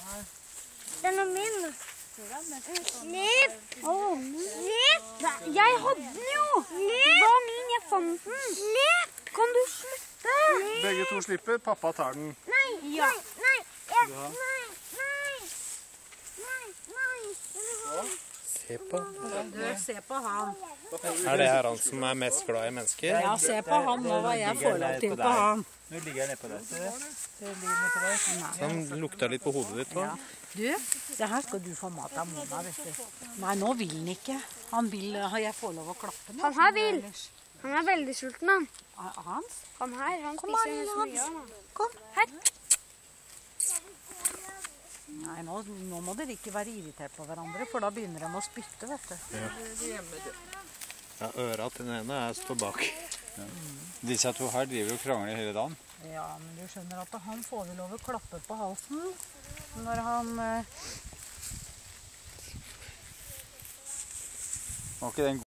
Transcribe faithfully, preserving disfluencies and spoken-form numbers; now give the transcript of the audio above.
Den er min. Slipp! Slipp! Jeg hadde den jo! Det var min, jeg fant den. Slipp! Kan du slutte? Begge to slipper, pappa tar den. Nei, ja. nei, nei, nei, nei, nei, nei. Se på. Du, se på han. Er det her han som er mest glad i mennesker? Ja, se på han nå, hva jeg får lov til på han. Nå ligger jeg nede på deg. Det ligger nede på deg. Han lukta litt på hodet ditt også. Du, det her skal du få mat av Mona, vet du. Nei, nå vil han ikke. Han vil, jeg får lov å klappe den. Han her vil. Han er veldig sulten, han. Hans? Han her, han Kom spiser her, så mye Hans. av han. Kom. Her. Nei, nå, nå må dere ikke være irritert på hverandre, for da begynner de å spytte, vet du. Ja, øra til den ene er står bak. Ja. Disse to her driver og krangler hele dagen. Ja, men du skjønner at han får vel lov å klappe på halsen når han... Var ikke den